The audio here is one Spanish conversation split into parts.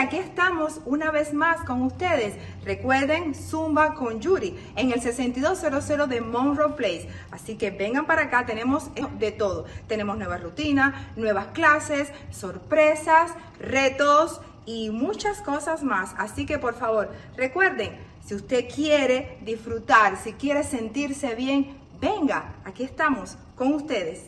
aquí estamos una vez más con ustedes. Recuerden, Zumba con Yuri en el 6200 de Monroe Place. Así que vengan para acá, tenemos de todo. Tenemos nuevas rutinas, nuevas clases, sorpresas, retos y muchas cosas más. Así que por favor, recuerden, si usted quiere disfrutar, si quiere sentirse bien, venga, aquí estamos con ustedes.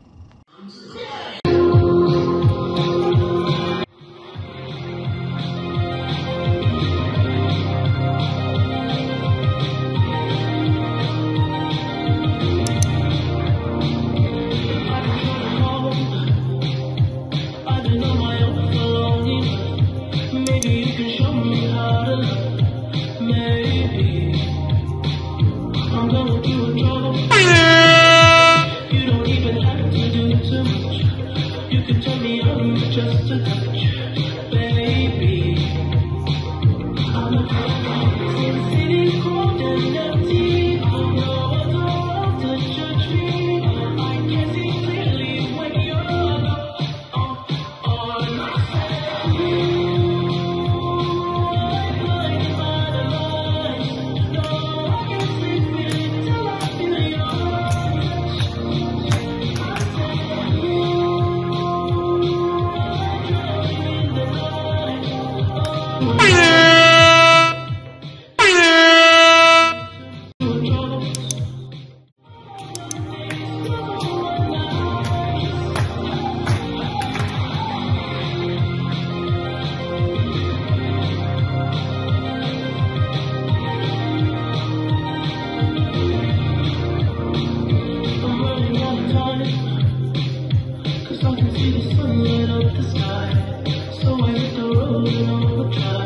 Just a touch, baby. I'm a girl, city cold and empty. No other world to judge me. I can see clearly when you're on my side. Blinded by the light. No, I can't sleep till I feel I can see the sun light up the sky, so I hit the road and on the drive.